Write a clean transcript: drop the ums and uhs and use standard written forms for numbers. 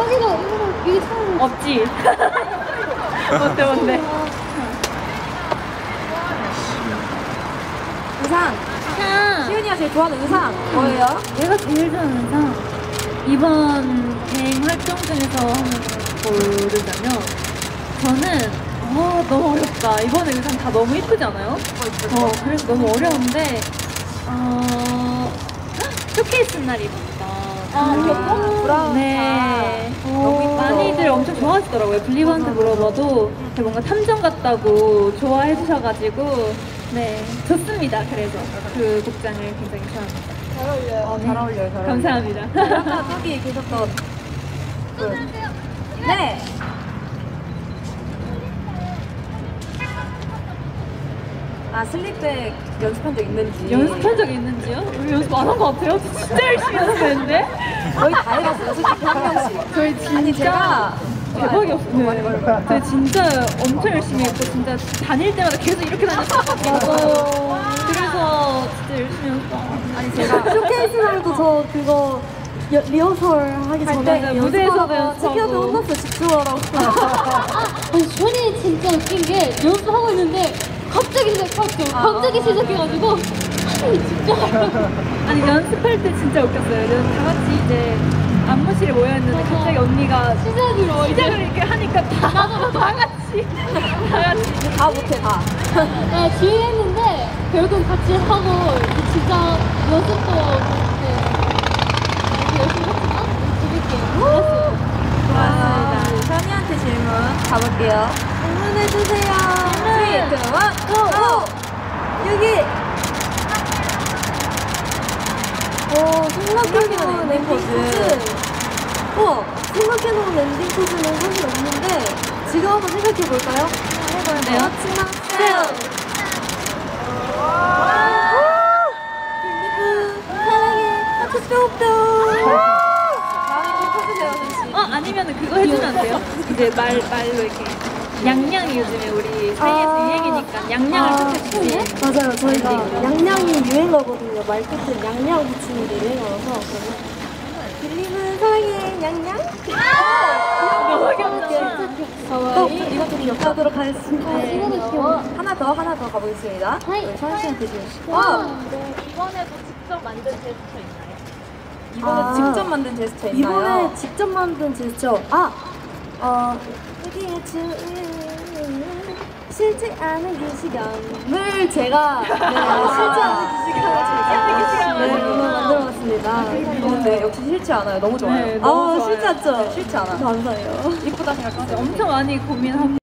여기도 이게 처음 없지. 뭔데? 의상. 시윤이가 제일 좋아하는 의상 뭐예요? 내가 제일 좋아하는 의상. 이번 개인 활동 중에서 한번 고르자면 저는 너무 어렵다. 이번에 의상 다 너무 예쁘지 않아요? 그래서 너무 어려운데 쇼케이스 날 입었다. 교복? 브라운. 네. 너무 예쁘죠? 많이들 엄청 좋아하시더라고요. 블리브한테 물어봐도 되게 뭔가 탐정 같다고 좋아해 주셔가지고 네 좋습니다. 그래서 그 곡장을 굉장히 좋아합니다. 잘 어울려요. 잘 어울려요. 잘 어울려요. 감사합니다. 아까 저기 계셨던 네. 슬립백 연습한 적 있는지. 연습한 적이 있는지요? 우리 연습 안 한 것 같아요? 저 진짜 열심히 연습했는데? 거의 다 해봤어요. 솔직히 한 명씩. 저희 진짜 아니 제가 대박이었어요. 저희 진짜 엄청 열심히 했고 진짜 다닐 때마다 계속 이렇게 다녔었거든요. 맞아요. 그래서 진짜 열심히 연습했어요. 아니 제가 쇼케이스날도 저 그거 리허설 하기 전에 무대에서도 연습하고 치켜도 혼났어 집중하라고. 아니 준이 진짜 웃긴 게 연습하고 있는데 갑자기 시작했죠. 갑자기 시작해가지고 아니 집중하라고. 아니 연습할 때 진짜 웃겼어요. 다 같이 이제 안무실에 모여있는데 갑자기 언니가 시작을 이렇게 하니까 다 같이 다 못해 다. 네, 주의했는데 결국 같이 하고 진짜 연습도 이렇게 열심히 했지만 재밌게 놀았어요. 고맙습니다. 선이한테 질문 가볼게요. 질문해주세요. 3, 2, 1, 고! 여기! 생각해놓은 엔딩 포즈. 생각해놓은 엔딩 포즈는 사실 없는데 지금 한번 생각해볼까요? 해보는데요? 사랑해 하트 뿅뿅. 아니면 그거 해주면 안 돼요? 이제 말로 이렇게 양양이 요즘에 우리 사이에서 유행이니까 양양을 끝해주지. 맞아요. 저희가 양양이 유행어거든요. 말 끝에 양양 붙이는 게 유행어라서. 빌리는 사랑해 양양. 너무 귀엽다. 이거 좀 엮어도록 하겠습니다. 이거도 귀여워. 하나 더 가보겠습니다. 우리 서현 씨한테 질문. 이번에도 직접 만든 제스처 있나요? 이번에 직접 만든 제스처 있나요? 이번에 직접 만든 제스처. 싫지 않은 그 시간을 제가 싫지 않은 그 시간을 만들어봤습니다. 네, 역시 싫지 않아요. 너무 좋아요. 네, 너무 좋아요. 싫지 않죠? 싫지 않아요. 감사해요. 이쁘다 생각하세요. 엄청 많이 고민하고